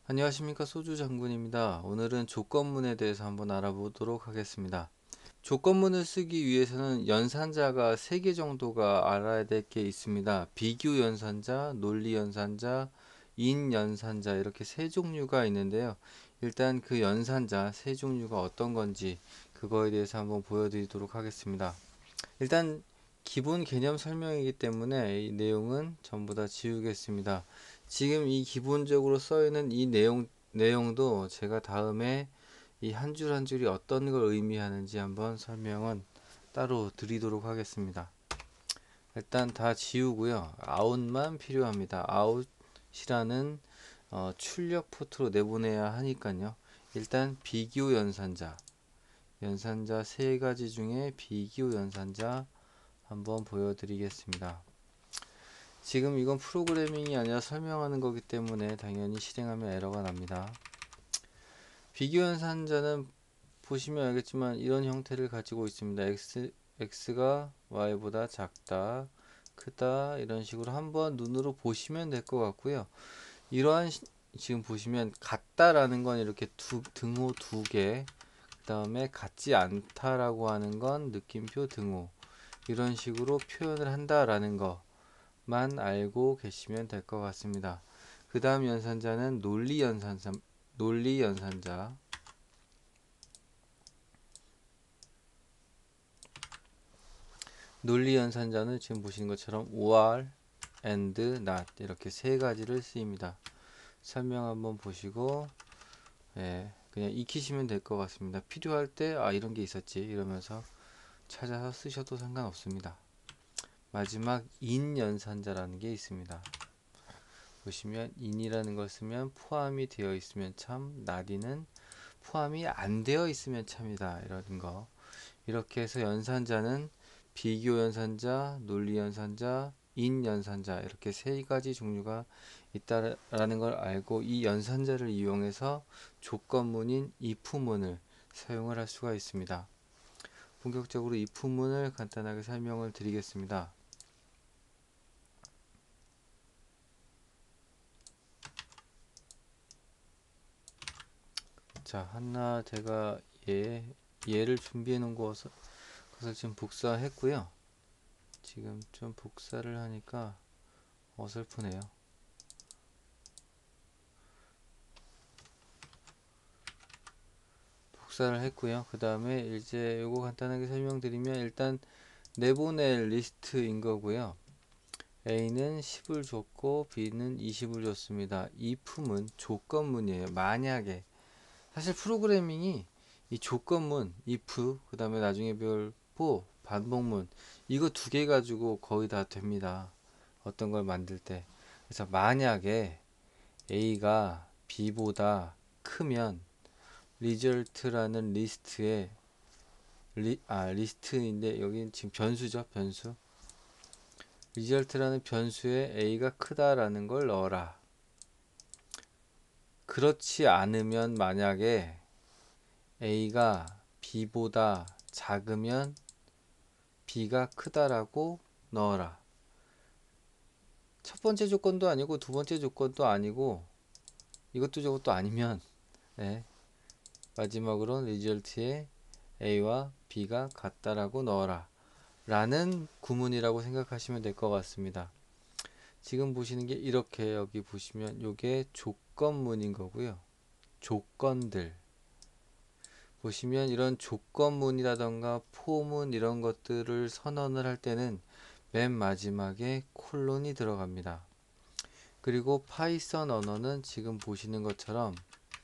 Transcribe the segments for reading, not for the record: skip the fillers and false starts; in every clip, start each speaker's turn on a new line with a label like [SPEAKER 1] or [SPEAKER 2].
[SPEAKER 1] 안녕하십니까, 소주 장군입니다. 오늘은 조건문에 대해서 한번 알아보도록 하겠습니다. 조건문을 쓰기 위해서는 연산자가 3개 정도가 알아야 될 게 있습니다. 비교 연산자, 논리 연산자, 인 연산자, 이렇게 세 종류가 있는데요. 일단 그 연산자 세 종류가 어떤 건지 그거에 대해서 한번 보여드리도록 하겠습니다. 일단 기본 개념 설명이기 때문에 이 내용은 전부 다 지우겠습니다. 지금 이 기본적으로 써 있는 이 내용도 제가 다음에 이 한 줄 한 줄이 어떤 걸 의미하는지 한번 설명은 따로 드리도록 하겠습니다. 일단 다 지우고요. 아웃만 필요합니다. 아웃이라는 출력 포트로 내보내야 하니까요. 일단 비교 연산자, 연산자 세 가지 중에 비교 연산자 한번 보여드리겠습니다. 지금 이건 프로그래밍이 아니라 설명하는 거기 때문에 당연히 실행하면 에러가 납니다. 비교 연산자는 보시면 알겠지만 이런 형태를 가지고 있습니다. x가 y보다 작다, 크다, 이런 식으로 한번 눈으로 보시면 될 것 같고요. 이러한 지금 보시면 같다라는 건 이렇게 등호 두 개, 그 다음에 같지 않다라고 하는 건 느낌표 등호, 이런 식으로 표현을 한다라는 거만 알고 계시면 될 것 같습니다. 그 다음 연산자는 논리 연산자. 논리 연산자는 지금 보시는 것처럼 or, and, not 이렇게 세 가지를 쓰입니다. 설명 한번 보시고 그냥 익히시면 될 것 같습니다. 필요할 때 이런 게 있었지 이러면서 찾아서 쓰셔도 상관없습니다. 마지막 인 연산자라는 게 있습니다. 보시면 in이라는 걸 쓰면 포함이 되어 있으면 참, not이는 포함이 안 되어 있으면 참이다, 이런 거. 이렇게 해서 연산자는 비교 연산자, 논리 연산자, 인 연산자, 이렇게 세 가지 종류가 있다라는 걸 알고 이 연산자를 이용해서 조건문인 if문을 사용을 할 수가 있습니다. 본격적으로 if문을 간단하게 설명을 드리겠습니다. 자, 하나 제가 얘를 준비해 놓은 것을 지금 복사했고요. 지금 좀 복사를 하니까 어설프네요. 복사를 했고요. 그 다음에 이제 요거 간단하게 설명드리면 일단 내보낼 리스트인 거고요. A는 10을 줬고 B는 20을 줬습니다. if문 조건문이에요. 만약에 사실 프로그래밍이 이 조건문 if 그 다음에 나중에 배울 for 반복문 이거 두 개 가지고 거의 다 됩니다. 어떤 걸 만들 때. 그래서 만약에 A가 B보다 크면 result라는 리스트에 리스트인데 여기는 지금 변수죠. 변수. result라는 변수에 a가 크다라는 걸 넣어라. 그렇지 않으면 만약에 a가 b보다 작으면 b가 크다라고 넣어라. 첫 번째 조건도 아니고 두 번째 조건도 아니고 이것도 저것도 아니면 마지막으로 result에 a와 b가 같다라고 넣어라 라는 구문이라고 생각하시면 될 것 같습니다. 지금 보시는 게 이렇게 여기 보시면 요게 조건문인 거고요. 조건들 보시면 이런 조건문이라던가 포문 이런 것들을 선언을 할 때는 맨 마지막에 콜론이 들어갑니다. 그리고 파이썬 언어는 지금 보시는 것처럼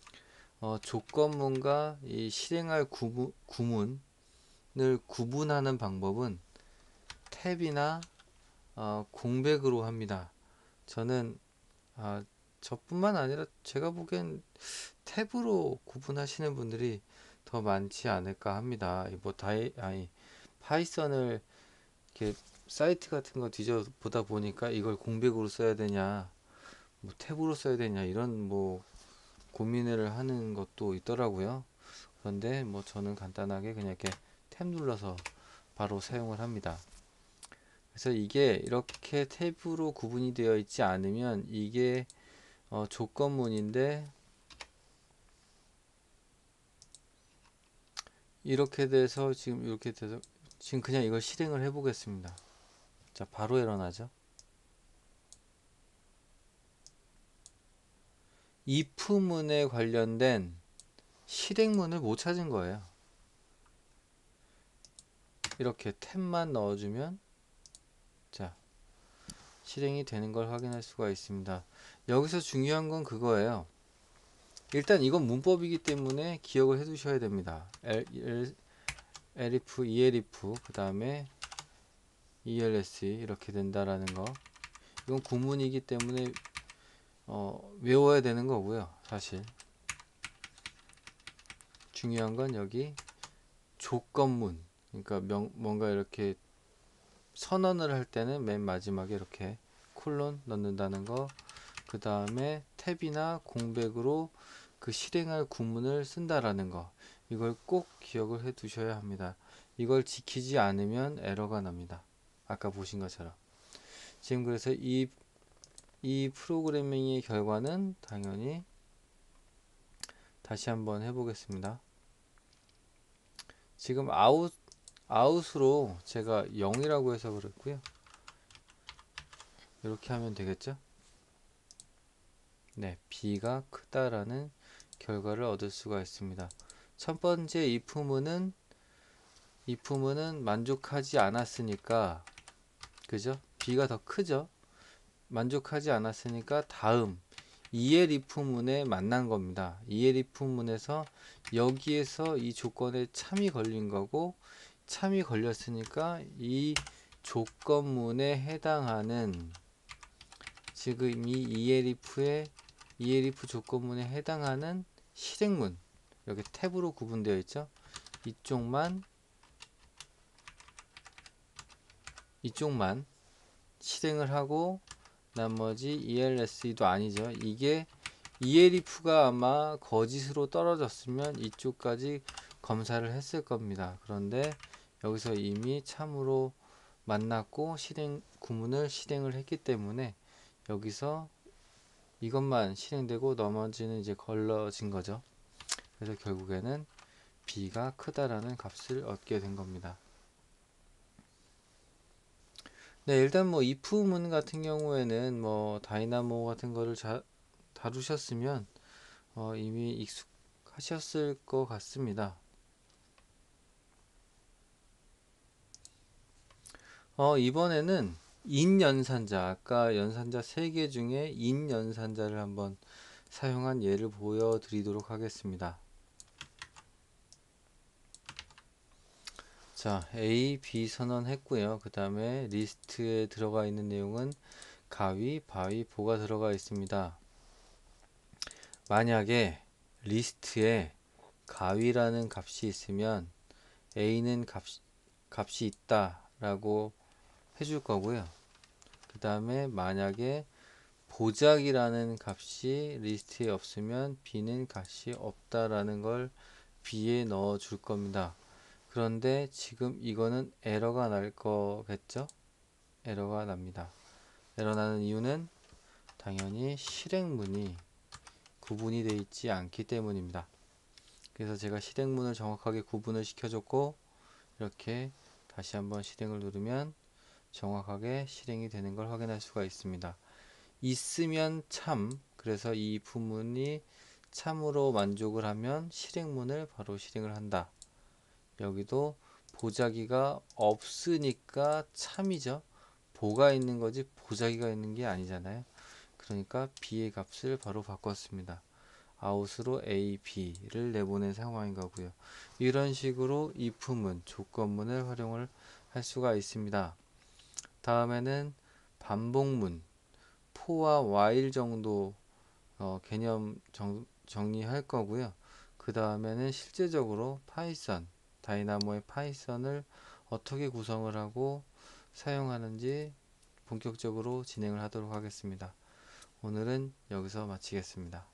[SPEAKER 1] 조건문과 이 실행할 구문을 구분하는 방법은 탭이나 공백으로 합니다. 저는 저뿐만 아니라 제가 보기엔 탭으로 구분하시는 분들이 더 많지 않을까 합니다. 뭐 파이썬을 이렇게 사이트 같은 거 뒤져보다 보니까 이걸 공백으로 써야 되냐, 뭐 탭으로 써야 되냐 이런 뭐 고민을 하는 것도 있더라고요. 그런데 뭐 저는 간단하게 그냥 이렇게 탭 눌러서 바로 사용을 합니다. 그래서 이게 이렇게 탭으로 구분이 되어 있지 않으면 이게 조건문인데 이렇게 돼서 지금 이렇게 돼서 지금 그냥 이걸 실행을 해 보겠습니다. 자, 바로 일어나죠. if문에 관련된 실행문을 못 찾은 거예요. 이렇게 탭만 넣어주면 자, 실행이 되는 걸 확인할 수가 있습니다. 여기서 중요한 건 그거예요. 일단 이건 문법이기 때문에 기억을 해 두셔야 됩니다. elif, elif, 그 다음에 else 이렇게 된다라는 거. 이건 구문이기 때문에 외워야 되는 거고요. 사실 중요한 건 여기 조건문, 그러니까 뭔가 이렇게 선언을 할 때는 맨 마지막에 이렇게 콜론 넣는다는 거, 그 다음에 탭이나 공백으로 그 실행할 구문을 쓴다라는 거, 이걸 꼭 기억을 해 두셔야 합니다. 이걸 지키지 않으면 에러가 납니다. 아까 보신 것처럼. 지금 그래서 이 프로그래밍의 결과는 당연히 다시 한번 해보겠습니다. 지금 아웃으로 제가 0이라고 해서 그랬고요. 이렇게 하면 되겠죠? 네, B가 크다라는 결과를 얻을 수가 있습니다. 첫 번째 if문은 만족하지 않았으니까, 그죠? B가 더 크죠? 만족하지 않았으니까 다음 ELIF문에 만난 겁니다. ELIF문에서 여기에서 이 조건에 참이 걸린 거고, 참이 걸렸으니까 이 조건문에 해당하는, 지금 이 ELIF 조건문에 해당하는 실행문, 여기 탭으로 구분되어 있죠. 이쪽만 실행을 하고 나머지 ELSE도 아니죠. 이게 ELIF가 아마 거짓으로 떨어졌으면 이쪽까지 검사를 했을 겁니다. 그런데 여기서 이미 참으로 만났고 구문을 실행을 했기 때문에 여기서 이것만 실행되고 나머지는 이제 걸러진 거죠. 그래서 결국에는 B가 크다라는 값을 얻게 된 겁니다. 네, 일단 뭐 if문 같은 경우에는 뭐 다이나모 같은 거를 다루셨으면 이미 익숙하셨을 것 같습니다. 이번에는 인 연산자, 아까 연산자 3개 중에 인 연산자를 한번 사용한 예를 보여드리도록 하겠습니다. 자, A, B 선언했고요. 그 다음에 리스트에 들어가 있는 내용은 가위, 바위, 보가 들어가 있습니다. 만약에 리스트에 가위라는 값이 있으면 A는 값이 있다 라고 해줄 거고요. 그 다음에 만약에 보자기라는 값이 리스트에 없으면 B는 값이 없다라는 걸 B에 넣어 줄 겁니다. 그런데 지금 이거는 에러가 날 거겠죠? 에러가 납니다. 에러 나는 이유는 당연히 실행문이 구분이 되어 있지 않기 때문입니다. 그래서 제가 실행문을 정확하게 구분을 시켜줬고, 이렇게 다시 한번 실행을 누르면 정확하게 실행이 되는 걸 확인할 수가 있습니다. 있으면 참, 그래서 이 if문이 참으로 만족을 하면 실행문을 바로 실행을 한다. 여기도 보자기가 없으니까 참이죠. 보가 있는 거지 보자기가 있는 게 아니잖아요. 그러니까 B의 값을 바로 바꿨습니다. 아웃으로 A, B를 내보낸 상황인 거고요. 이런 식으로 if문, 조건문을 활용을 할 수가 있습니다. 다음에는 반복문, for와 while 정도 개념 정리할 거고요. 그 다음에는 실제적으로 파이썬, 다이나모의 파이썬을 어떻게 구성을 하고 사용하는지 본격적으로 진행을 하도록 하겠습니다. 오늘은 여기서 마치겠습니다.